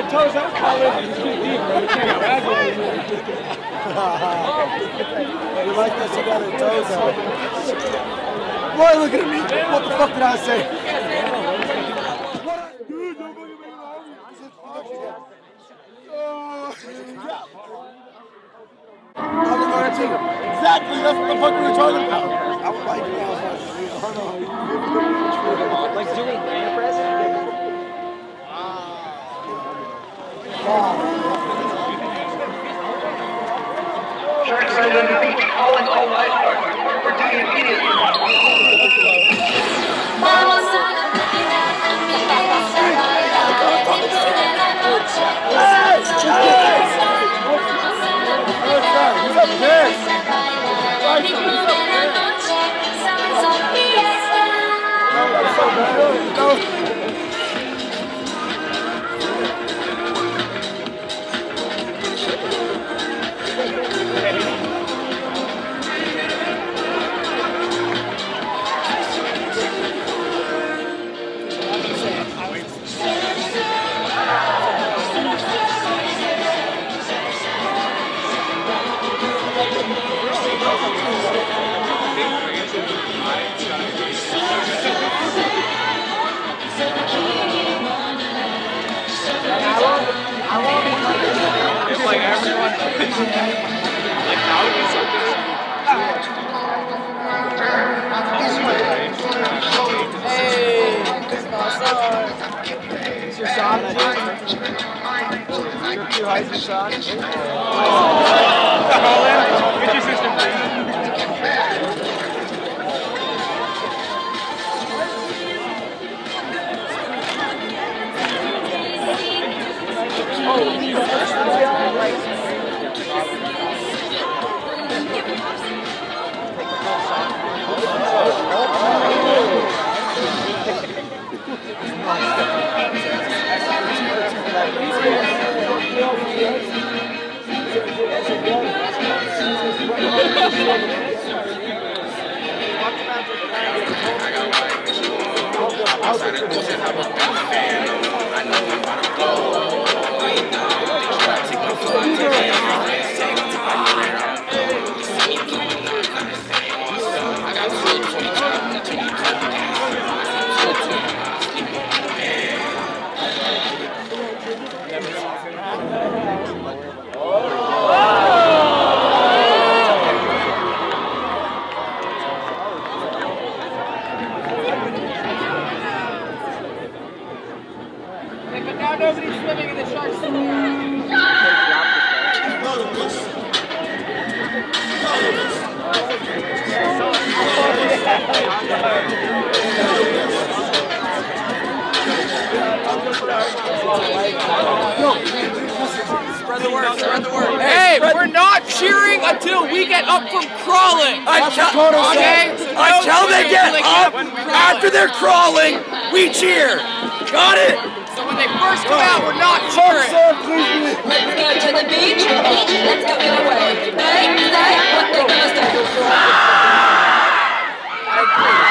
toes out, Colin. It's too deep, bro. You can't graduate. You like that she got her toes out. Boy, look at me. What the fuck did I say? Dude, don't fucking make it exactly, that's what the fuck we were talking about. I would like that. Like doing hand press? Short side on the beach, calling all lifeguards. We're doing immediately. It's like everyone, like how do you something? Hey, it's my son. It's your shot, You're too high for shot. Colin, get your sister, please. But now nobody's swimming in the shark's Spread the word, spread the word. Hey, we're not cheering until we get up from crawling. Okay? Until they get up, after they're crawling, we cheer. Got it? So when they first come out, we're not cheering. Let's go to the beach. Let's go get away. They say what they're gonna say.